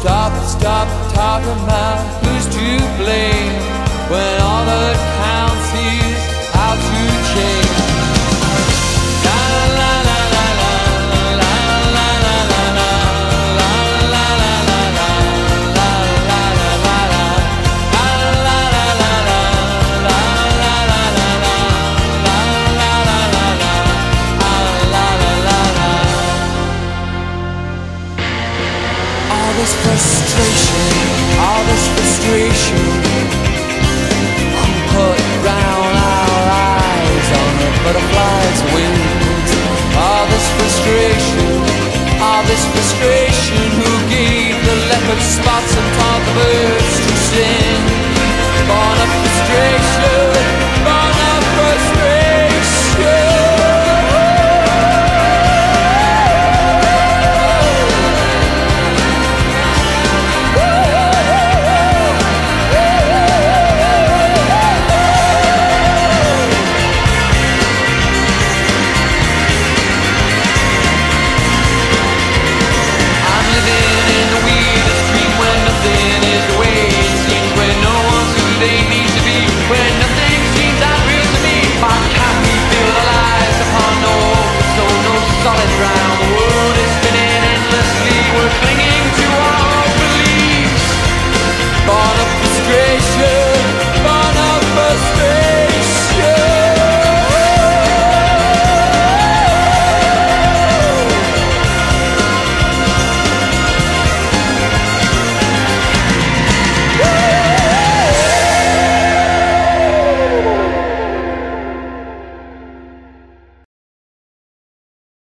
Stop talking about who's to blame when all that counts is how to change. La la la la la la la la la la la la la la la la la la all this frustration, who put brown our eyes on the butterfly's wings? All this frustration, who gave the leopard spots and taught the birds